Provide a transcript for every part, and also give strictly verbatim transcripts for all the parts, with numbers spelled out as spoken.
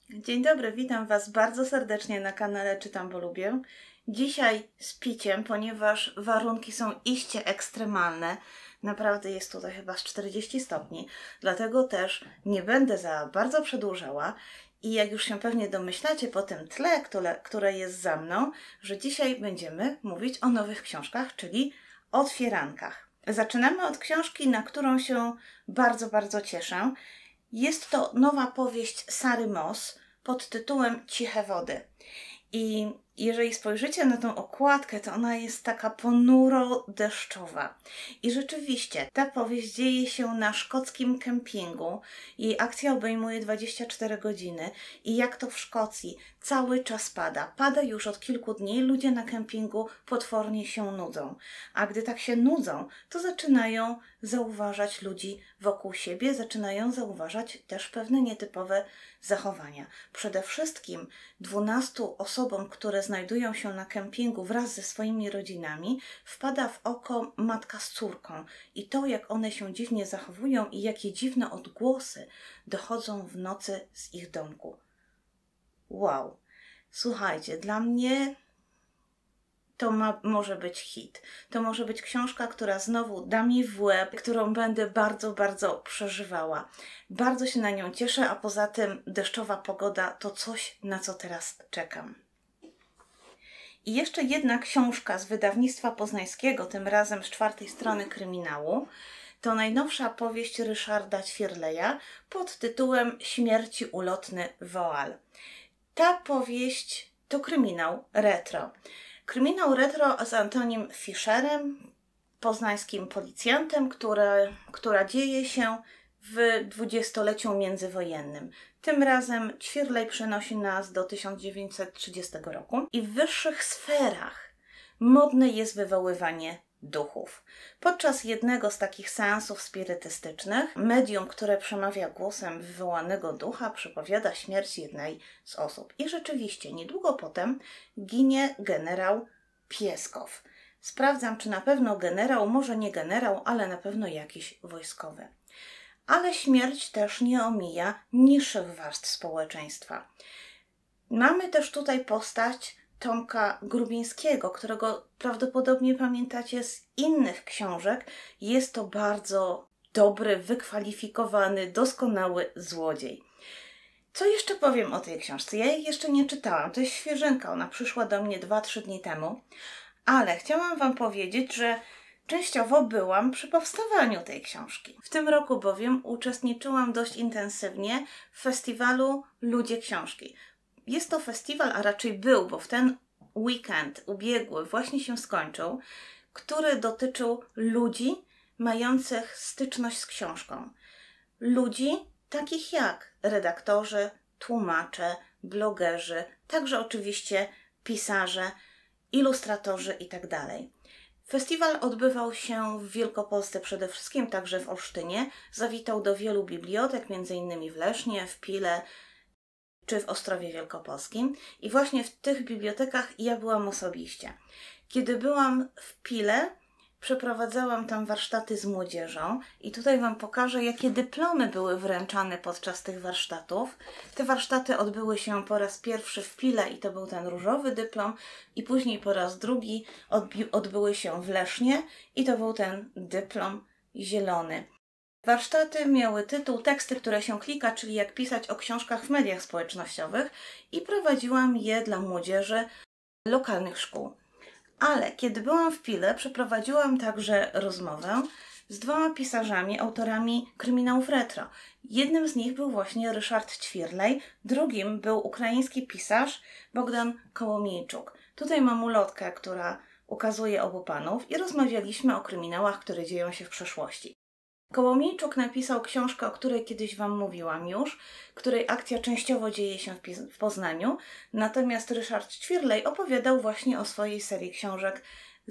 Dzień dobry, witam Was bardzo serdecznie na kanale Czytam, bo lubię. Dzisiaj z piciem, ponieważ warunki są iście ekstremalne. Naprawdę jest tutaj chyba z czterdzieści stopni, dlatego też nie będę za bardzo przedłużała. I jak już się pewnie domyślacie po tym tle, które, które jest za mną, że dzisiaj będziemy mówić o nowych książkach, czyli otwierankach. Zaczynamy od książki, na którą się bardzo, bardzo cieszę. Jest to nowa powieść Sary Moss pod tytułem Ciche wody. I jeżeli spojrzycie na tą okładkę, to ona jest taka ponuro-deszczowa. I rzeczywiście, ta powieść dzieje się na szkockim kempingu. Jej akcja obejmuje dwadzieścia cztery godziny. I jak to w Szkocji, cały czas pada. Pada już od kilku dni, ludzie na kempingu potwornie się nudzą. A gdy tak się nudzą, to zaczynają zauważać ludzi wokół siebie, zaczynają zauważać też pewne nietypowe zachowania. Przede wszystkim dwunastu osobom, które znajdują się na kempingu wraz ze swoimi rodzinami, wpada w oko matka z córką i to, jak one się dziwnie zachowują i jakie dziwne odgłosy dochodzą w nocy z ich domku. Wow! Słuchajcie, dla mnie to ma, może być hit. To może być książka, która znowu da mi w łeb, którą będę bardzo, bardzo przeżywała. Bardzo się na nią cieszę, a poza tym deszczowa pogoda to coś, na co teraz czekam. I jeszcze jedna książka z wydawnictwa poznańskiego, tym razem z czwartej strony kryminału. To najnowsza powieść Ryszarda Ćwierleja pod tytułem Śmierci ulotny woal. Ta powieść to kryminał retro. Kryminał retro z Antonim Fischerem, poznańskim policjantem, które, która dzieje się w dwudziestoleciu międzywojennym. Tym razem Ćwierlej przenosi nas do tysiąc dziewięćset trzydziestego roku i w wyższych sferach modne jest wywoływanie duchów. Podczas jednego z takich seansów spirytystycznych medium, które przemawia głosem wywołanego ducha, przepowiada śmierć jednej z osób. I rzeczywiście niedługo potem ginie generał Pieskow. Sprawdzam, czy na pewno generał, może nie generał, ale na pewno jakiś wojskowy. Ale śmierć też nie omija niższych warstw społeczeństwa. Mamy też tutaj postać Tomka Grubińskiego, którego prawdopodobnie pamiętacie z innych książek. Jest to bardzo dobry, wykwalifikowany, doskonały złodziej. Co jeszcze powiem o tej książce? Ja jej jeszcze nie czytałam, to jest świeżynka, ona przyszła do mnie dwa trzy dni temu, ale chciałam Wam powiedzieć, że częściowo byłam przy powstawaniu tej książki. W tym roku bowiem uczestniczyłam dość intensywnie w festiwalu Ludzie Książki. Jest to festiwal, a raczej był, bo w ten weekend ubiegły właśnie się skończył, który dotyczył ludzi mających styczność z książką. Ludzi takich jak redaktorzy, tłumacze, blogerzy, także oczywiście pisarze, ilustratorzy itd. Festiwal odbywał się w Wielkopolsce przede wszystkim, także w Olsztynie. Zawitał do wielu bibliotek, między innymi w Lesznie, w Pile czy w Ostrowie Wielkopolskim. I właśnie w tych bibliotekach ja byłam osobiście. Kiedy byłam w Pile, przeprowadzałam tam warsztaty z młodzieżą i tutaj Wam pokażę, jakie dyplomy były wręczane podczas tych warsztatów. Te warsztaty odbyły się po raz pierwszy w Pile i to był ten różowy dyplom i później po raz drugi odbyły się w Lesznie i to był ten dyplom zielony. Warsztaty miały tytuł Teksty, które się klika, czyli jak pisać o książkach w mediach społecznościowych i prowadziłam je dla młodzieży lokalnych szkół. Ale kiedy byłam w Pile, przeprowadziłam także rozmowę z dwoma pisarzami, autorami kryminałów retro. Jednym z nich był właśnie Ryszard Ćwierlej, drugim był ukraiński pisarz Bogdan Kołomiejczuk. Tutaj mam ulotkę, która ukazuje obu panów i rozmawialiśmy o kryminałach, które dzieją się w przeszłości. Kołomiejczuk napisał książkę, o której kiedyś Wam mówiłam już, której akcja częściowo dzieje się w Poznaniu, natomiast Ryszard Ćwierlej opowiadał właśnie o swojej serii książek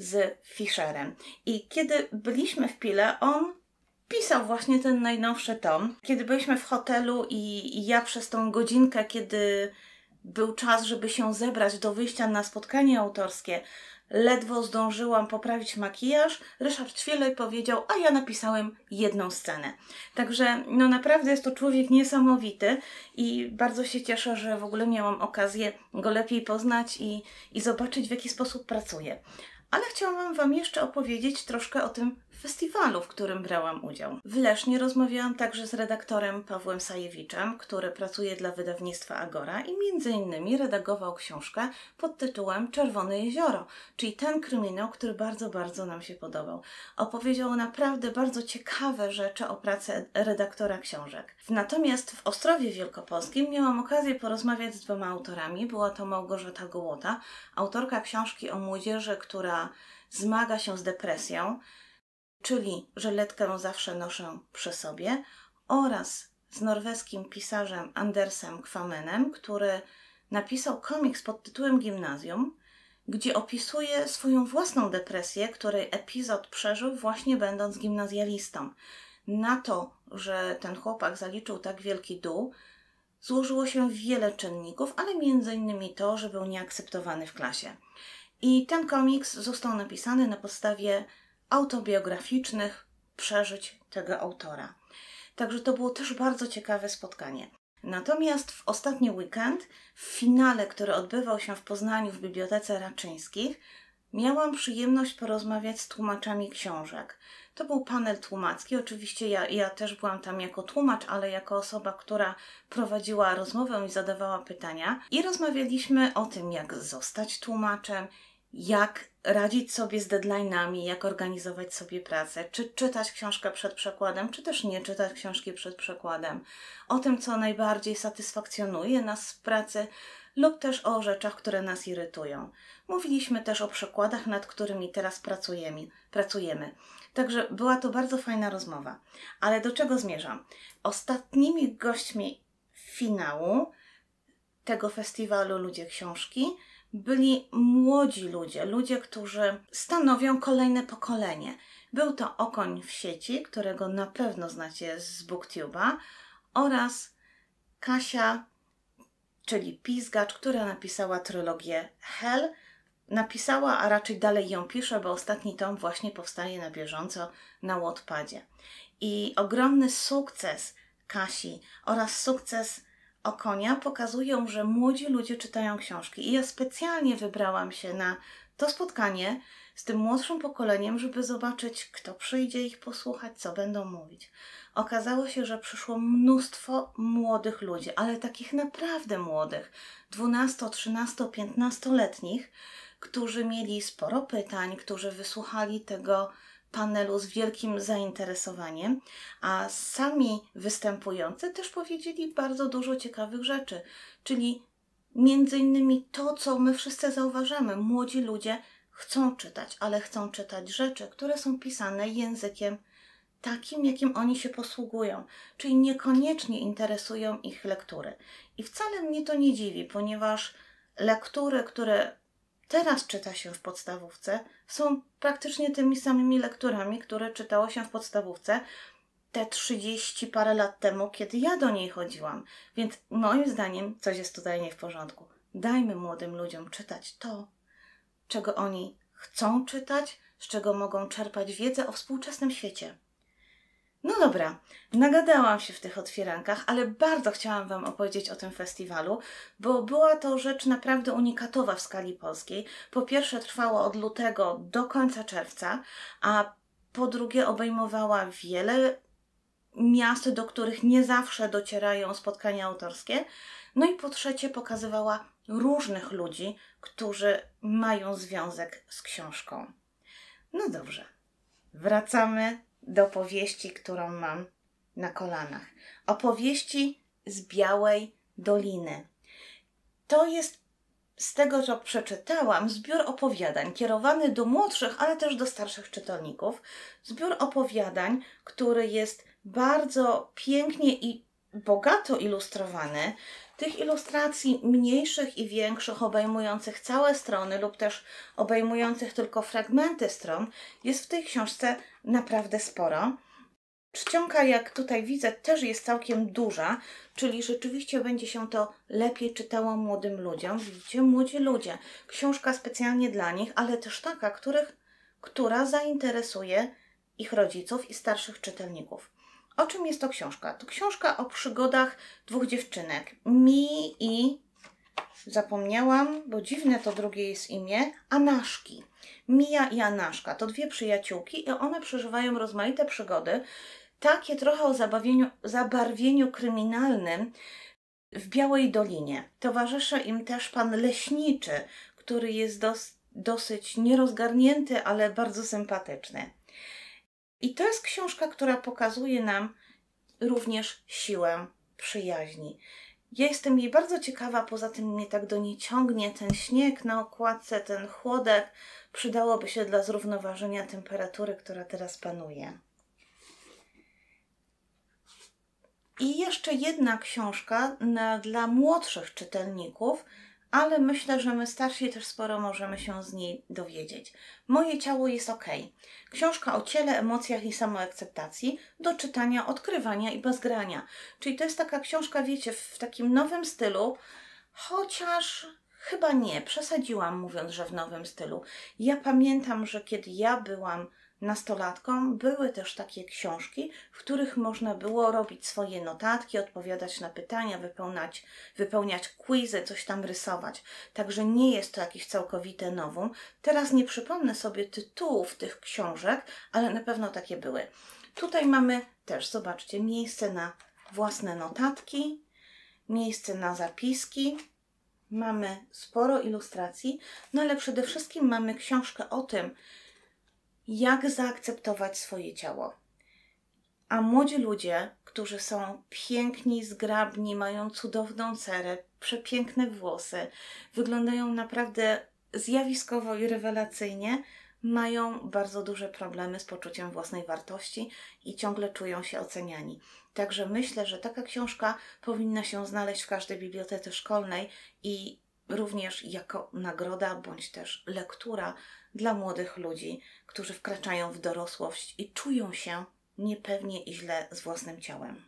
z Fischerem. I kiedy byliśmy w Pile, on pisał właśnie ten najnowszy tom. Kiedy byliśmy w hotelu i, i ja przez tą godzinkę, kiedy był czas, żeby się zebrać do wyjścia na spotkanie autorskie, ledwo zdążyłam poprawić makijaż, Ryszard Ćwilej powiedział, a ja napisałem jedną scenę. Także no naprawdę jest to człowiek niesamowity i bardzo się cieszę, że w ogóle miałam okazję go lepiej poznać i, i zobaczyć, w jaki sposób pracuje. Ale chciałam Wam jeszcze opowiedzieć troszkę o tym festiwalu, w którym brałam udział. W Lesznie rozmawiałam także z redaktorem Pawłem Sajewiczem, który pracuje dla wydawnictwa Agora i między innymi redagował książkę pod tytułem Czerwone jezioro, czyli ten kryminał, który bardzo, bardzo nam się podobał. Opowiedział naprawdę bardzo ciekawe rzeczy o pracy redaktora książek. Natomiast w Ostrowie Wielkopolskim miałam okazję porozmawiać z dwoma autorami. Była to Małgorzata Gołota, autorka książki o młodzieży, która zmaga się z depresją, czyli żyletkę zawsze noszę przy sobie, oraz z norweskim pisarzem Andersem Kvamenem, który napisał komiks pod tytułem Gimnazjum, gdzie opisuje swoją własną depresję, której epizod przeżył właśnie będąc gimnazjalistą. Na to, że ten chłopak zaliczył tak wielki dół, złożyło się wiele czynników, ale między innymi to, że był nieakceptowany w klasie. I ten komiks został napisany na podstawie autobiograficznych przeżyć tego autora. Także to było też bardzo ciekawe spotkanie. Natomiast w ostatni weekend, w finale, który odbywał się w Poznaniu w Bibliotece Raczyńskich, miałam przyjemność porozmawiać z tłumaczami książek. To był panel tłumacki, oczywiście ja, ja też byłam tam jako tłumacz, ale jako osoba, która prowadziła rozmowę i zadawała pytania. I rozmawialiśmy o tym, jak zostać tłumaczem, jak radzić sobie z deadline'ami, jak organizować sobie pracę, czy czytać książkę przed przekładem, czy też nie czytać książki przed przekładem, o tym, co najbardziej satysfakcjonuje nas w pracy lub też o rzeczach, które nas irytują. Mówiliśmy też o przekładach, nad którymi teraz pracujemy. pracujemy. Także była to bardzo fajna rozmowa. Ale do czego zmierzam? Ostatnimi gośćmi finału tego festiwalu Ludzie Książki byli młodzi ludzie, ludzie, którzy stanowią kolejne pokolenie. Był to Okoń w sieci, którego na pewno znacie z BookTube'a, oraz Kasia, czyli Pizgacz, która napisała trylogię Hell. Napisała, a raczej dalej ją pisze, bo ostatni tom właśnie powstaje na bieżąco na Wattpadzie. I ogromny sukces Kasi oraz sukces Okonia pokazują, że młodzi ludzie czytają książki. I ja specjalnie wybrałam się na to spotkanie z tym młodszym pokoleniem, żeby zobaczyć, kto przyjdzie ich posłuchać, co będą mówić. Okazało się, że przyszło mnóstwo młodych ludzi, ale takich naprawdę młodych, dwunasto-, trzynasto-, piętnastoletnich, którzy mieli sporo pytań, którzy wysłuchali tego panelu z wielkim zainteresowaniem, a sami występujący też powiedzieli bardzo dużo ciekawych rzeczy, czyli między innymi to, co my wszyscy zauważamy. Młodzi ludzie chcą czytać, ale chcą czytać rzeczy, które są pisane językiem takim, jakim oni się posługują, czyli niekoniecznie interesują ich lektury. I wcale mnie to nie dziwi, ponieważ lektury, które teraz czyta się w podstawówce, są praktycznie tymi samymi lekturami, które czytało się w podstawówce te trzydzieści parę lat temu, kiedy ja do niej chodziłam. Więc moim zdaniem coś jest tutaj nie w porządku. Dajmy młodym ludziom czytać to, czego oni chcą czytać, z czego mogą czerpać wiedzę o współczesnym świecie. No dobra, nagadałam się w tych otwierankach, ale bardzo chciałam Wam opowiedzieć o tym festiwalu, bo była to rzecz naprawdę unikatowa w skali polskiej. Po pierwsze trwała od lutego do końca czerwca, a po drugie obejmowała wiele miast, do których nie zawsze docierają spotkania autorskie. No i po trzecie pokazywała różnych ludzi, którzy mają związek z książką. No dobrze, wracamy do powieści, którą mam na kolanach. Opowieści z Białej Doliny. To jest, z tego co przeczytałam, zbiór opowiadań kierowany do młodszych, ale też do starszych czytelników. Zbiór opowiadań, który jest bardzo pięknie i bogato ilustrowany. Tych ilustracji mniejszych i większych, obejmujących całe strony lub też obejmujących tylko fragmenty stron, jest w tej książce naprawdę sporo. Czcionka, jak tutaj widzę, też jest całkiem duża, czyli rzeczywiście będzie się to lepiej czytało młodym ludziom. Widzicie, młodzi ludzie. Książka specjalnie dla nich, ale też taka, których, która zainteresuje ich rodziców i starszych czytelników. O czym jest to książka? To książka o przygodach dwóch dziewczynek. Mii i... Zapomniałam, bo dziwne to drugie jest imię. Anaszki. Mija i Anaszka. To dwie przyjaciółki i one przeżywają rozmaite przygody. Takie trochę o zabawieniu, zabarwieniu kryminalnym w Białej Dolinie. Towarzyszy im też pan leśniczy, który jest dos, dosyć nierozgarnięty, ale bardzo sympatyczny. I to jest książka, która pokazuje nam również siłę przyjaźni. Ja jestem jej bardzo ciekawa, poza tym mnie tak do niej ciągnie ten śnieg na okładce, ten chłodek. Przydałoby się dla zrównoważenia temperatury, która teraz panuje. I jeszcze jedna książka na, dla młodszych czytelników, ale myślę, że my starsi też sporo możemy się z niej dowiedzieć. Moje ciało jest ok. Książka o ciele, emocjach i samoakceptacji, do czytania, odkrywania i bez grania. Czyli to jest taka książka, wiecie, w takim nowym stylu, chociaż chyba nie, przesadziłam mówiąc, że w nowym stylu. Ja pamiętam, że kiedy ja byłam nastolatką, były też takie książki, w których można było robić swoje notatki, odpowiadać na pytania, wypełniać, wypełniać quizy, coś tam rysować. Także nie jest to jakieś całkowite nowum. Teraz nie przypomnę sobie tytułów tych książek, ale na pewno takie były. Tutaj mamy też, zobaczcie, miejsce na własne notatki, miejsce na zapiski. Mamy sporo ilustracji, no ale przede wszystkim mamy książkę o tym, jak zaakceptować swoje ciało. A młodzi ludzie, którzy są piękni, zgrabni, mają cudowną cerę, przepiękne włosy, wyglądają naprawdę zjawiskowo i rewelacyjnie, mają bardzo duże problemy z poczuciem własnej wartości i ciągle czują się oceniani. Także myślę, że taka książka powinna się znaleźć w każdej bibliotece szkolnej i również jako nagroda bądź też lektura dla młodych ludzi, którzy wkraczają w dorosłość i czują się niepewnie i źle z własnym ciałem.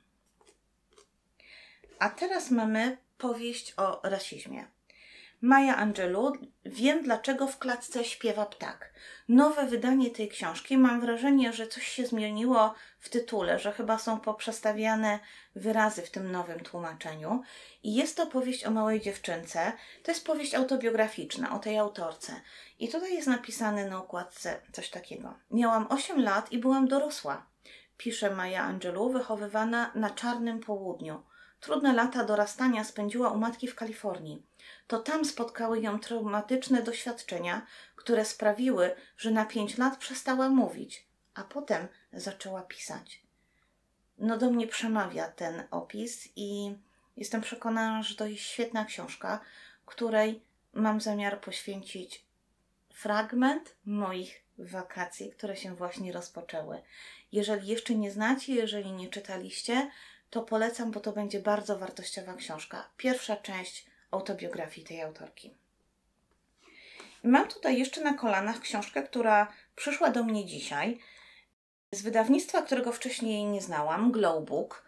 A teraz mamy powieść o rasizmie. Maya Angelou, Wiem, dlaczego w klatce śpiewa ptak. Nowe wydanie tej książki. Mam wrażenie, że coś się zmieniło w tytule, że chyba są poprzestawiane wyrazy w tym nowym tłumaczeniu. I jest to powieść o małej dziewczynce. To jest powieść autobiograficzna o tej autorce. I tutaj jest napisane na okładce coś takiego. Miałam osiem lat i byłam dorosła, pisze Maya Angelou, wychowywana na czarnym południu. Trudne lata dorastania spędziła u matki w Kalifornii. To tam spotkały ją traumatyczne doświadczenia, które sprawiły, że na pięć lat przestała mówić, a potem zaczęła pisać. No do mnie przemawia ten opis i jestem przekonana, że to jest świetna książka, której mam zamiar poświęcić fragment moich wakacji, które się właśnie rozpoczęły. Jeżeli jeszcze nie znacie, jeżeli nie czytaliście, to polecam, bo to będzie bardzo wartościowa książka. Pierwsza część autobiografii tej autorki. I mam tutaj jeszcze na kolanach książkę, która przyszła do mnie dzisiaj z wydawnictwa, którego wcześniej nie znałam, Glow Book.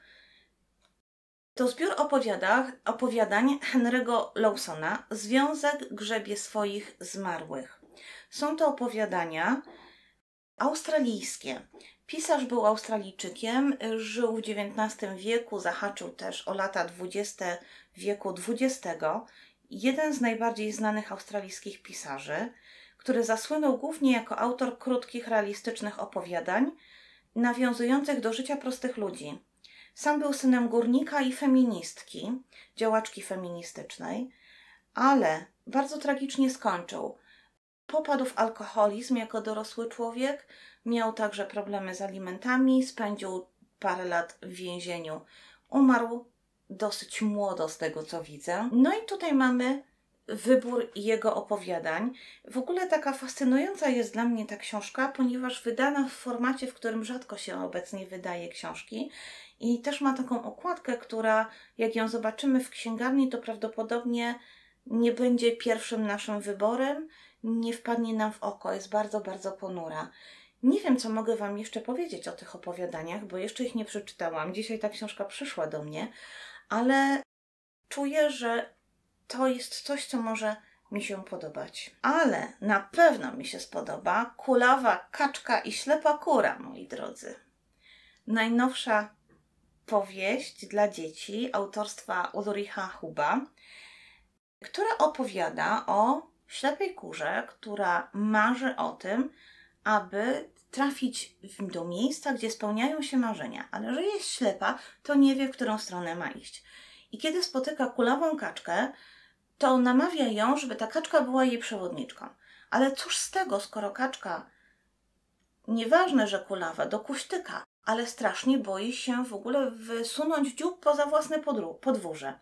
To zbiór opowiadań, opowiadań Henry'ego Lawsona, Związek grzebie swoich zmarłych. Są to opowiadania australijskie. Pisarz był Australijczykiem, żył w dziewiętnastym wieku, zahaczył też o lata dwudzieste wieku dwudziestego. Jeden z najbardziej znanych australijskich pisarzy, który zasłynął głównie jako autor krótkich, realistycznych opowiadań nawiązujących do życia prostych ludzi. Sam był synem górnika i feministki, działaczki feministycznej, ale bardzo tragicznie skończył. Popadł w alkoholizm jako dorosły człowiek, miał także problemy z alimentami, spędził parę lat w więzieniu. Umarł dosyć młodo z tego, co widzę. No i tutaj mamy wybór jego opowiadań. W ogóle taka fascynująca jest dla mnie ta książka, ponieważ wydana w formacie, w którym rzadko się obecnie wydaje książki. I też ma taką okładkę, która jak ją zobaczymy w księgarni, to prawdopodobnie nie będzie pierwszym naszym wyborem, nie wpadnie nam w oko, jest bardzo, bardzo ponura. Nie wiem, co mogę Wam jeszcze powiedzieć o tych opowiadaniach, bo jeszcze ich nie przeczytałam. Dzisiaj ta książka przyszła do mnie, ale czuję, że to jest coś, co może mi się podobać. Ale na pewno mi się spodoba Kulawa kaczka i ślepa kura, moi drodzy. Najnowsza powieść dla dzieci autorstwa Ulricha Huba, która opowiada o ślepej kurze, która marzy o tym, aby trafić do miejsca, gdzie spełniają się marzenia, ale że jest ślepa, to nie wie, w którą stronę ma iść. I kiedy spotyka kulawą kaczkę, to namawia ją, żeby ta kaczka była jej przewodniczką. Ale cóż z tego, skoro kaczka, nieważne, że kulawa, do kuśtyka, ale strasznie boi się w ogóle wysunąć dziób poza własne podwórze.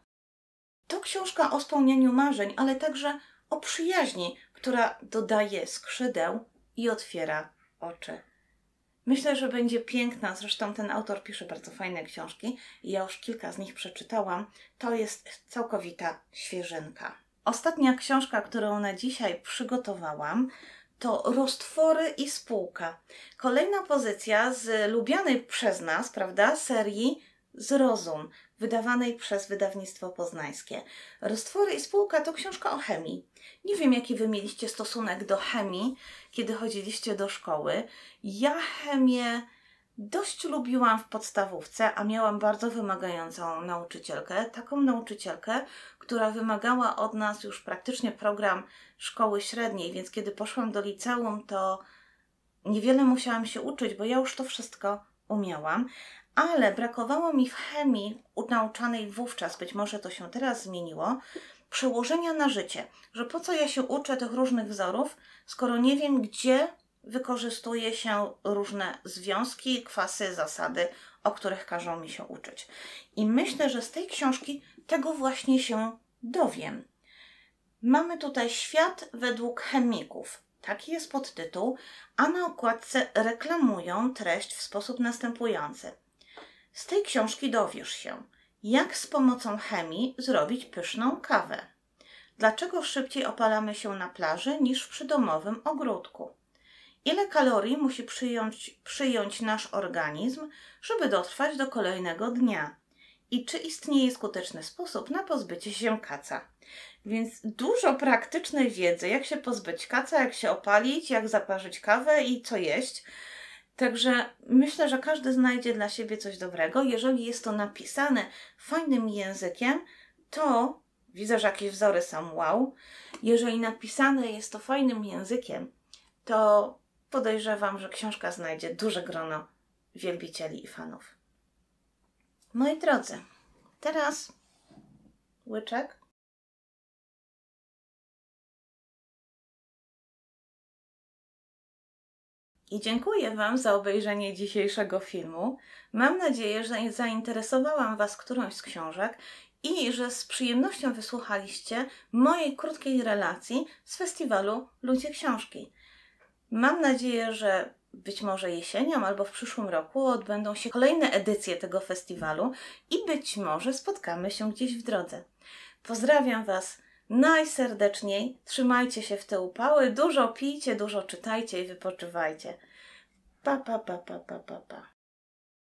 To książka o spełnianiu marzeń, ale także o przyjaźni, która dodaje skrzydeł i otwiera oczy. Myślę, że będzie piękna, zresztą ten autor pisze bardzo fajne książki i ja już kilka z nich przeczytałam. To jest całkowita świeżynka. Ostatnia książka, którą na dzisiaj przygotowałam, to Roztwory i spółka. Kolejna pozycja z lubianej przez nas, prawda, serii Zrozum, wydawanej przez wydawnictwo poznańskie. Roztwory i spółka to książka o chemii. Nie wiem, jaki Wy mieliście stosunek do chemii, kiedy chodziliście do szkoły. Ja chemię dość lubiłam w podstawówce, a miałam bardzo wymagającą nauczycielkę. Taką nauczycielkę, która wymagała od nas już praktycznie program szkoły średniej, więc kiedy poszłam do liceum, to niewiele musiałam się uczyć, bo ja już to wszystko umiałam. Ale brakowało mi w chemii nauczanej wówczas, być może to się teraz zmieniło, przełożenia na życie. Że po co ja się uczę tych różnych wzorów, skoro nie wiem, gdzie wykorzystuje się różne związki, kwasy, zasady, o których każą mi się uczyć. I myślę, że z tej książki tego właśnie się dowiem. Mamy tutaj Świat według chemików. Taki jest podtytuł, a na okładce reklamują treść w sposób następujący. Z tej książki dowiesz się, jak z pomocą chemii zrobić pyszną kawę. Dlaczego szybciej opalamy się na plaży niż w przydomowym ogródku? Ile kalorii musi przyjąć, przyjąć nasz organizm, żeby dotrwać do kolejnego dnia? I czy istnieje skuteczny sposób na pozbycie się kaca? Więc dużo praktycznej wiedzy, jak się pozbyć kaca, jak się opalić, jak zaparzyć kawę i co jeść. Także myślę, że każdy znajdzie dla siebie coś dobrego. Jeżeli jest to napisane fajnym językiem, to widzę, że jakieś wzory są wow. Jeżeli napisane jest to fajnym językiem, to podejrzewam, że książka znajdzie duże grono wielbicieli i fanów. Moi drodzy, teraz łyczek. I dziękuję Wam za obejrzenie dzisiejszego filmu. Mam nadzieję, że zainteresowałam Was którąś z książek i że z przyjemnością wysłuchaliście mojej krótkiej relacji z festiwalu Ludzie Książki. Mam nadzieję, że być może jesienią albo w przyszłym roku odbędą się kolejne edycje tego festiwalu i być może spotkamy się gdzieś w drodze. Pozdrawiam Was najserdeczniej, trzymajcie się w te upały, dużo pijcie, dużo czytajcie i wypoczywajcie. Pa, pa, pa, pa, pa, pa, pa.